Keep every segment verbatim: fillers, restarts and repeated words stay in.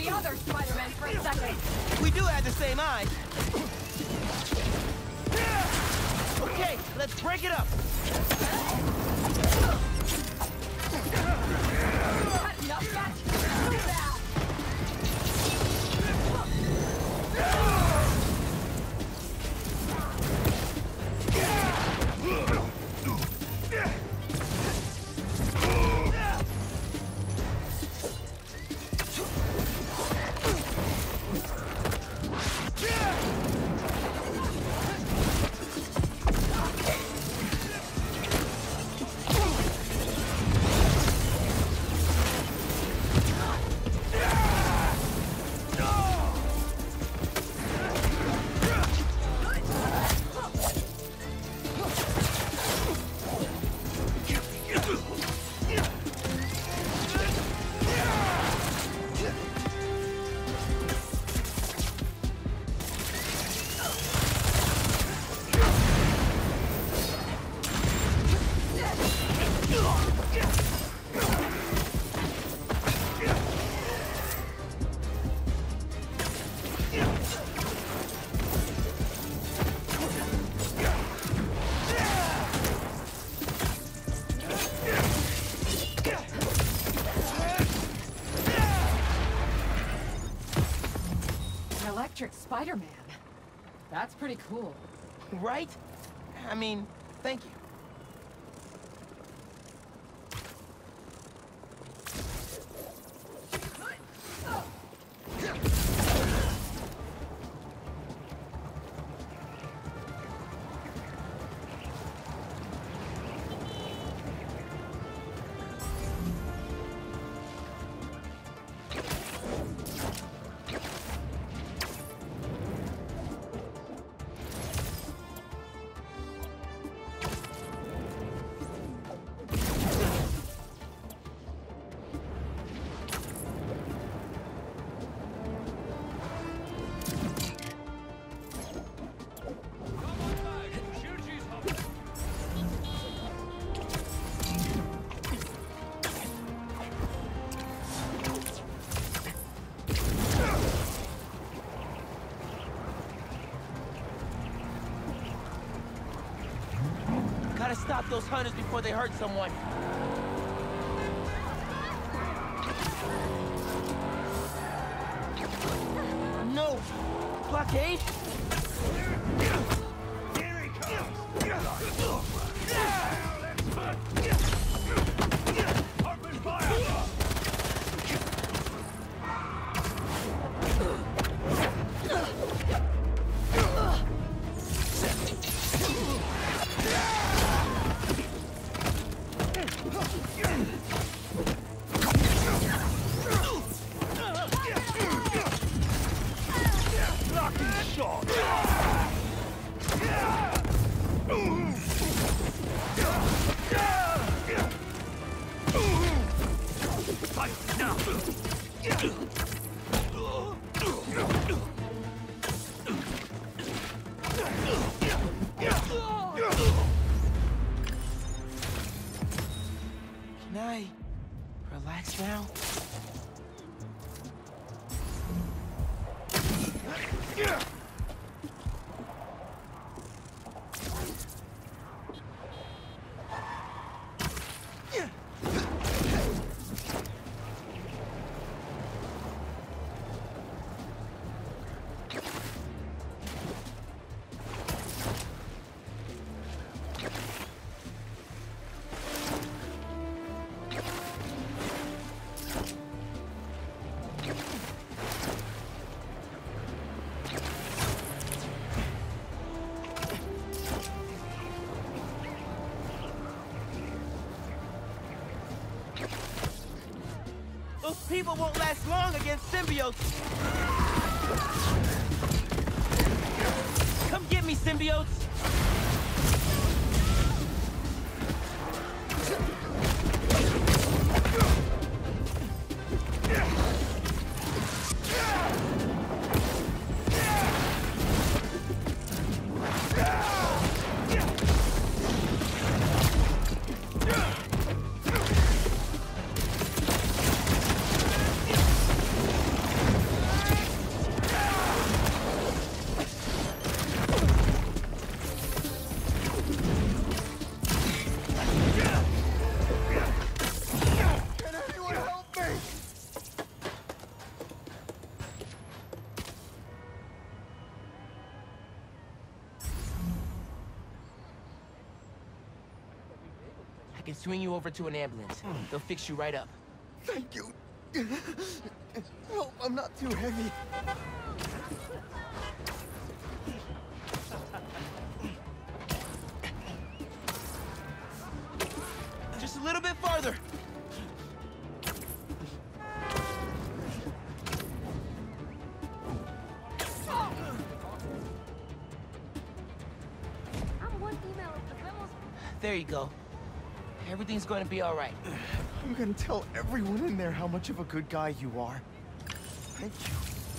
the other Spider-Man for a second. We do have the same eyes. Okay, let's break it up. Had enough yet? Too bad. Electric Spider-Man. That's pretty cool. Right? I mean, thank you. Gotta stop those hunters before they hurt someone. No! Blockade? Here he comes! Open fire! Can I relax now? Those people won't last long against symbiotes. Come get me, symbiotes. can swing you over to an ambulance. They'll fix you right up. Thank you. Well, I'm not too heavy. Just a little bit farther. There you go. Everything's going to be all right. I'm gonna tell everyone in there how much of a good guy you are. Thank you.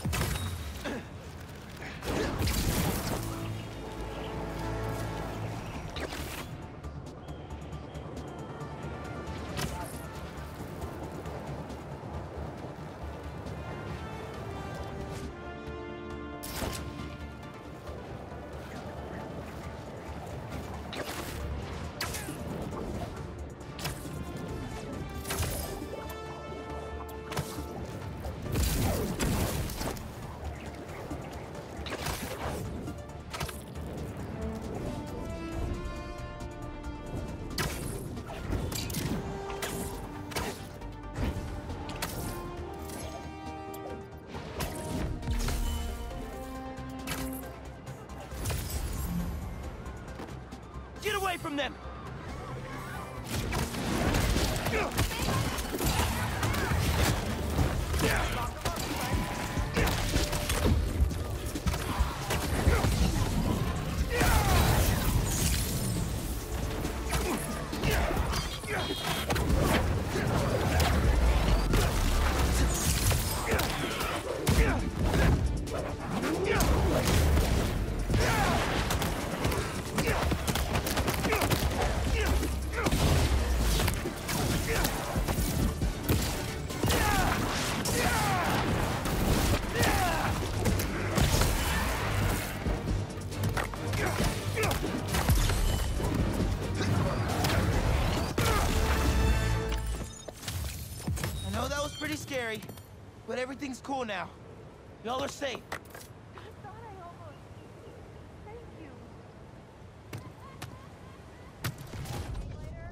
Get away from them! Pretty scary, but everything's cool now. Y'all are safe. I thought I almost... Thank you. Later.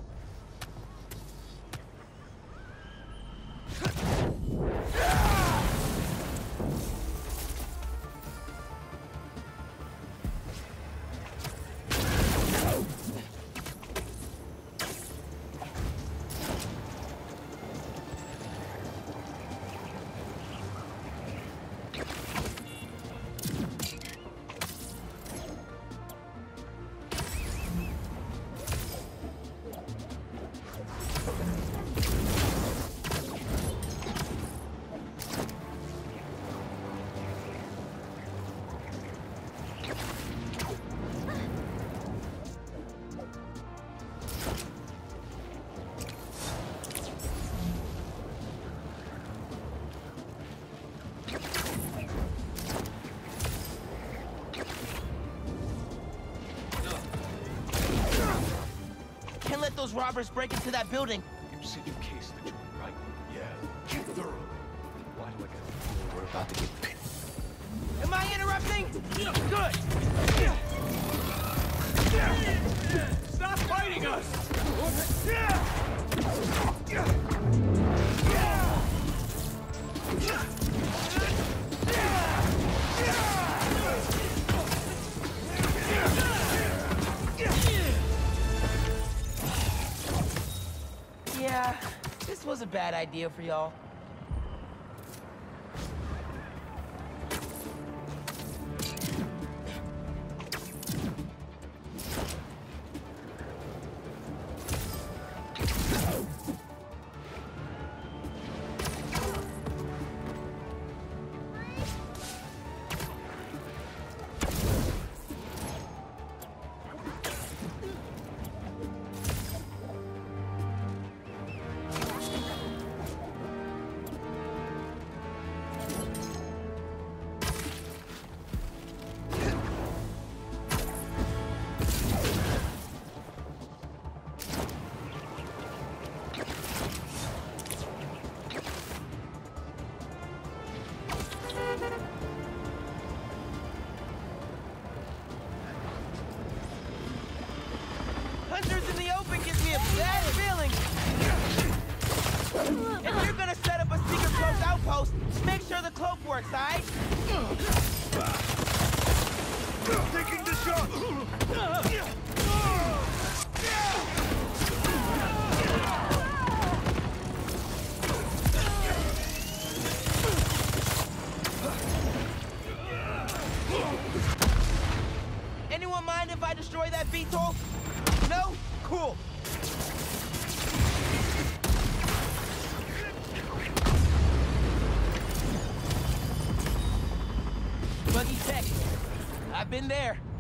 Let those robbers break into that building. You said you cased the joint, right? Yeah. Keep thorough. Why do I get the feeling we're about to get pinned? Am I interrupting? Good. Stop fighting us! Yeah, this was a bad idea for y'all. be a bad feeling. If you're gonna set up a secret close outpost, make sure the cloak works, alright? Taking the shot! Anyone mind if I destroy that V TOL? No? Cool. Buggy tech. I've been there.